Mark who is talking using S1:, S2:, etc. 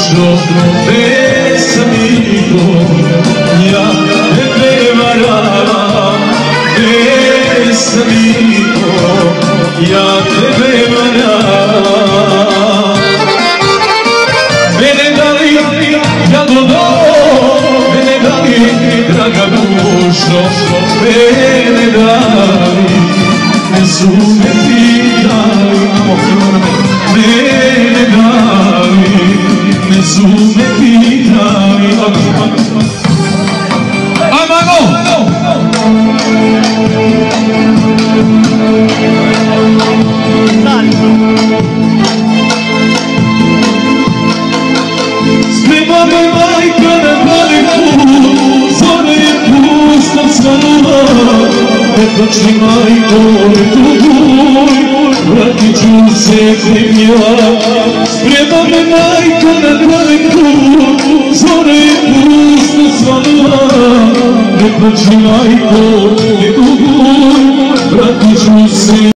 S1: dušo, pesmiko, ja tebe varam, pesmiko, ja tebe varam. Mene dali, jagodo, mene dali, draga dušo, mene dali, ne su me pitali, mene dali, ne su me pitali. Amano! Sprema me majka na daleku, zore je pustom svanula, Petoči majko, tuguj, vratit ću se krivnja. Sprema me majko na daleku, zore je pustom svanula, Petoči majko, tuguj, vratit ću se